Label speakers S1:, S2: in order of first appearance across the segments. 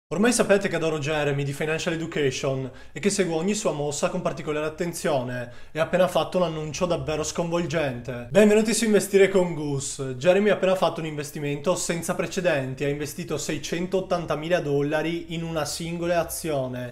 S1: Ormai sapete che adoro Jeremy di Financial Education e che seguo ogni sua mossa con particolare attenzione e ha appena fatto un annuncio davvero sconvolgente. Benvenuti su Investire con Gus. Jeremy ha appena fatto un investimento senza precedenti, ha investito $680.000 in una singola azione.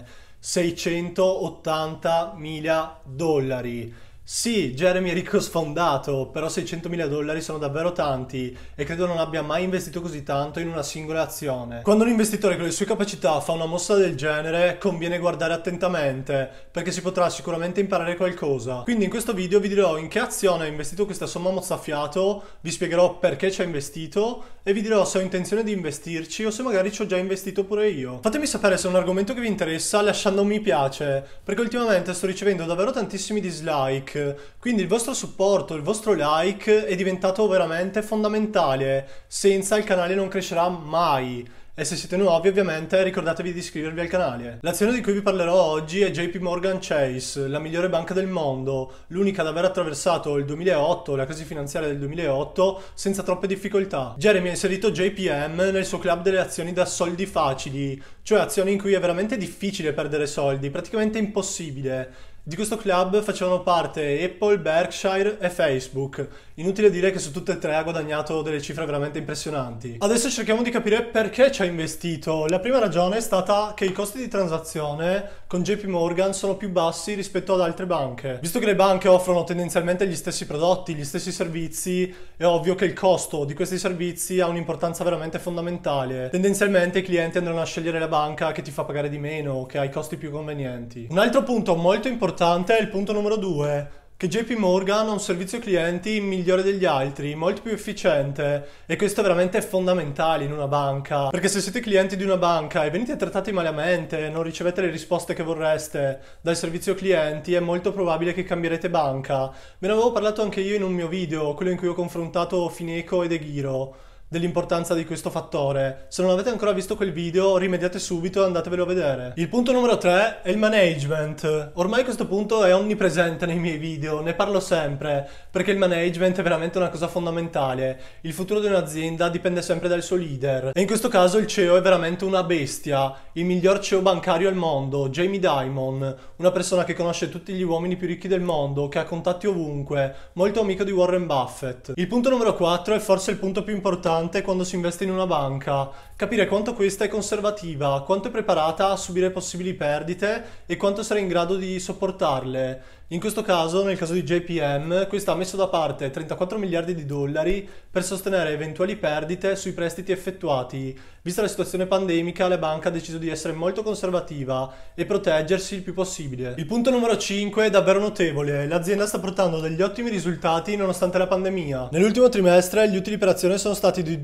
S1: $680.000. Sì, Jeremy è ricco sfondato, però $600.000 sono davvero tanti e credo non abbia mai investito così tanto in una singola azione. Quando un investitore con le sue capacità fa una mossa del genere, conviene guardare attentamente, perché si potrà sicuramente imparare qualcosa. Quindi in questo video vi dirò in che azione ha investito questa somma mozzafiato, vi spiegherò perché ci ha investito e vi dirò se ho intenzione di investirci o se magari ci ho già investito pure io. Fatemi sapere se è un argomento che vi interessa lasciando un mi piace, perché ultimamente sto ricevendo davvero tantissimi dislike. Quindi il vostro supporto, il vostro like è diventato veramente fondamentale. Senza il canale non crescerà mai. E se siete nuovi ovviamente ricordatevi di iscrivervi al canale. L'azione di cui vi parlerò oggi è JP Morgan Chase, la migliore banca del mondo, l'unica ad aver attraversato il 2008, la crisi finanziaria del 2008, senza troppe difficoltà. Jeremy ha inserito JPM nel suo club delle azioni da soldi facili, cioè azioni in cui è veramente difficile perdere soldi, praticamente impossibile. Di questo club facevano parte Apple, Berkshire e Facebook. Inutile dire che su tutte e tre ha guadagnato delle cifre veramente impressionanti. Adesso cerchiamo di capire perché ci ha investito. La prima ragione è stata che i costi di transazione con JP Morgan sono più bassi rispetto ad altre banche. Visto che le banche offrono tendenzialmente gli stessi prodotti, gli stessi servizi, è ovvio che il costo di questi servizi ha un'importanza veramente fondamentale. Tendenzialmente i clienti andranno a scegliere la banca che ti fa pagare di meno, che ha i costi più convenienti. Un altro punto molto importante è il punto numero 2, che JP Morgan ha un servizio clienti migliore degli altri, molto più efficiente, e questo è veramente fondamentale in una banca, perché se siete clienti di una banca e venite trattati malamente, non ricevete le risposte che vorreste dal servizio clienti, è molto probabile che cambierete banca. Ve ne avevo parlato anche io in un mio video, quello in cui ho confrontato Fineco ed Eghiro, dell'importanza di questo fattore. Se non avete ancora visto quel video, rimediate subito e andatevelo a vedere. Il punto numero 3 è il management. Ormai questo punto è onnipresente nei miei video, ne parlo sempre, perché il management è veramente una cosa fondamentale. Il futuro di un'azienda dipende sempre dal suo leader. E in questo caso il CEO è veramente una bestia, il miglior CEO bancario al mondo, Jamie Dimon, una persona che conosce tutti gli uomini più ricchi del mondo, che ha contatti ovunque, molto amico di Warren Buffett. Il punto numero 4 è forse il punto più importante quando si investe in una banca: capire quanto questa è conservativa, quanto è preparata a subire possibili perdite e quanto sarà in grado di sopportarle. In questo caso, nel caso di JPM, questa ha messo da parte $34 miliardi per sostenere eventuali perdite sui prestiti effettuati. Vista la situazione pandemica, la banca ha deciso di essere molto conservativa e proteggersi il più possibile. Il punto numero 5 è davvero notevole. L'azienda sta portando degli ottimi risultati nonostante la pandemia. Nell'ultimo trimestre gli utili per azione sono stati di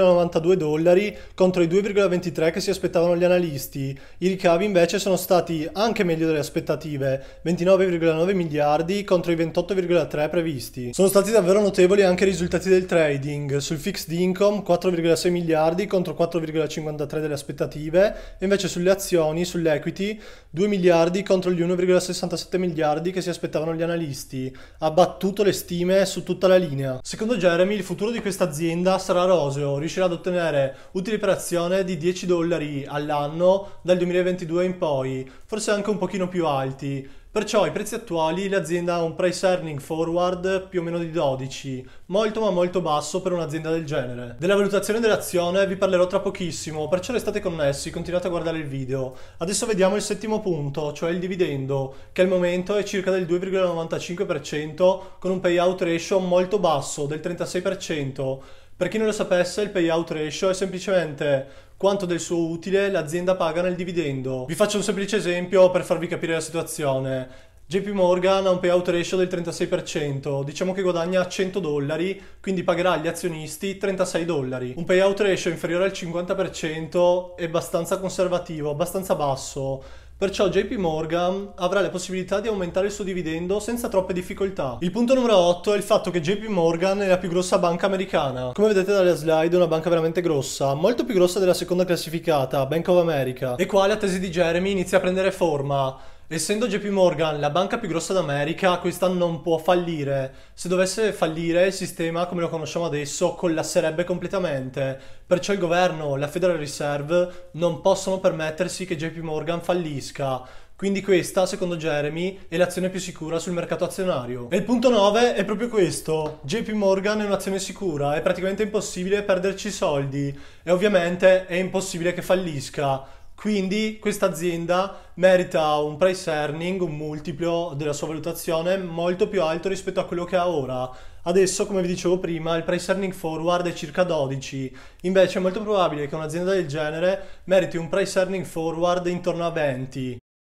S1: $2,92 contro i 2,23 che si aspettavano gli analisti. I ricavi invece sono stati anche meglio delle aspettative, 29,9 miliardi contro i 28,3 previsti. Sono stati davvero notevoli anche i risultati del trading. Sul fixed income 4,6 miliardi contro 4,53 delle aspettative, e invece sulle azioni, sull'equity, 2 miliardi contro gli 1,67 miliardi che si aspettavano gli analisti. Ha battuto le stime su tutta la linea. Secondo Jeremy il futuro di questa azienda sarà roseo, riuscirà ad ottenere utili per azione di $10 all'anno dal 2022 in poi, forse anche un pochino più alti. Perciò ai prezzi attuali l'azienda ha un price earning forward più o meno di 12, molto ma molto basso per un'azienda del genere. Della valutazione dell'azione vi parlerò tra pochissimo, perciò restate connessi, continuate a guardare il video. Adesso vediamo il settimo punto, cioè il dividendo, che al momento è circa del 2,95% con un payout ratio molto basso, del 36%. Per chi non lo sapesse, il payout ratio è semplicemente quanto del suo utile l'azienda paga nel dividendo. Vi faccio un semplice esempio per farvi capire la situazione. JP Morgan ha un payout ratio del 36%, diciamo che guadagna $100, quindi pagherà agli azionisti $36. Un payout ratio inferiore al 50% è abbastanza conservativo, abbastanza basso. Perciò JP Morgan avrà la possibilità di aumentare il suo dividendo senza troppe difficoltà. Il punto numero 8 è il fatto che JP Morgan è la più grossa banca americana. Come vedete dalle slide è una banca veramente grossa, molto più grossa della seconda classificata, Bank of America, e qua la tesi di Jeremy inizia a prendere forma. Essendo JP Morgan la banca più grossa d'America, questa non può fallire. Se dovesse fallire, il sistema come lo conosciamo adesso collasserebbe completamente. Perciò il governo, la Federal Reserve, non possono permettersi che JP Morgan fallisca. Quindi questa, secondo Jeremy, è l'azione più sicura sul mercato azionario. E il punto 9 è proprio questo. JP Morgan è un'azione sicura, è praticamente impossibile perderci soldi e ovviamente è impossibile che fallisca. Quindi questa azienda merita un price earning, un multiplo della sua valutazione molto più alto rispetto a quello che ha ora. Adesso, come vi dicevo prima, il price earning forward è circa 12, invece è molto probabile che un'azienda del genere meriti un price earning forward intorno a 20.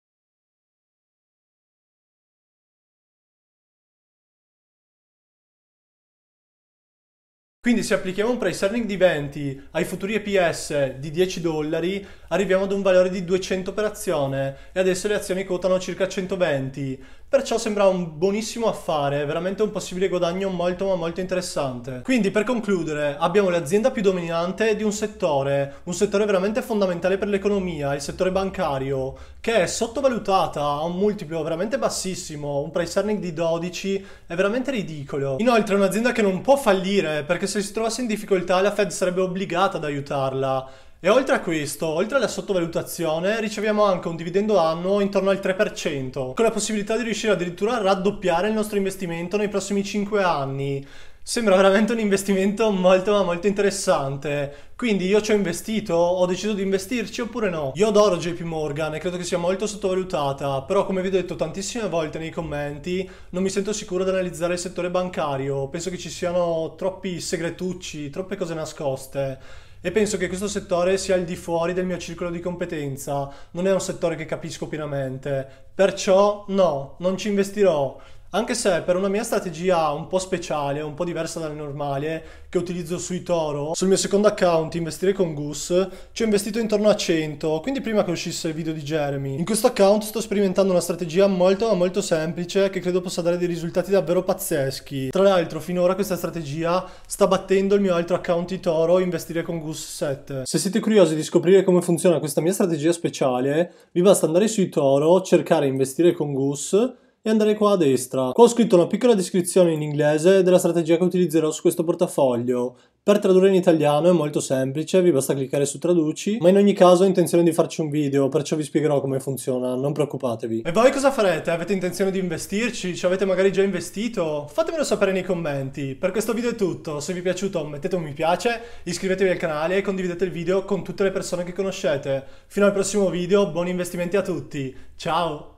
S1: Quindi se applichiamo un price earning di 20 ai futuri EPS di 10 dollari, arriviamo ad un valore di 200 per azione e adesso le azioni quotano circa 120. Perciò sembra un buonissimo affare, veramente un possibile guadagno molto ma molto interessante. Quindi per concludere, abbiamo l'azienda più dominante di un settore veramente fondamentale per l'economia, il settore bancario, che è sottovalutata, ha un multiplo veramente bassissimo, un price earning di 12, è veramente ridicolo. Inoltre è un'azienda che non può fallire, perché se si trovasse in difficoltà la Fed sarebbe obbligata ad aiutarla. E oltre a questo, oltre alla sottovalutazione, riceviamo anche un dividendo annuo intorno al 3%, con la possibilità di riuscire addirittura a raddoppiare il nostro investimento nei prossimi 5 anni. Sembra veramente un investimento molto ma molto interessante. Quindi io ci ho investito, ho deciso di investirci oppure no? Io adoro JP Morgan e credo che sia molto sottovalutata, però come vi ho detto tantissime volte nei commenti, non mi sento sicuro ad analizzare il settore bancario. Penso che ci siano troppi segretucci, troppe cose nascoste. E penso che questo settore sia al di fuori del mio circolo di competenza, non è un settore che capisco pienamente. Perciò no, non ci investirò. Anche se per una mia strategia un po' speciale, un po' diversa dalle normali, che utilizzo sui Toro, sul mio secondo account investire con Goose, ci ho investito intorno a 100, quindi prima che uscisse il video di Jeremy. In questo account sto sperimentando una strategia molto ma molto semplice che credo possa dare dei risultati davvero pazzeschi. Tra l'altro finora questa strategia sta battendo il mio altro account di Toro, investire con Goose 7. Se siete curiosi di scoprire come funziona questa mia strategia speciale, vi basta andare sui Toro, cercare investire con Goose e andare qua a destra. Qua ho scritto una piccola descrizione in inglese della strategia che utilizzerò su questo portafoglio. Per tradurre in italiano è molto semplice, vi basta cliccare su traduci, ma in ogni caso ho intenzione di farci un video, perciò vi spiegherò come funziona, non preoccupatevi. E voi cosa farete? Avete intenzione di investirci? Ci avete magari già investito? Fatemelo sapere nei commenti. Per questo video è tutto, se vi è piaciuto mettete un mi piace, iscrivetevi al canale e condividete il video con tutte le persone che conoscete. Fino al prossimo video, buoni investimenti a tutti, ciao!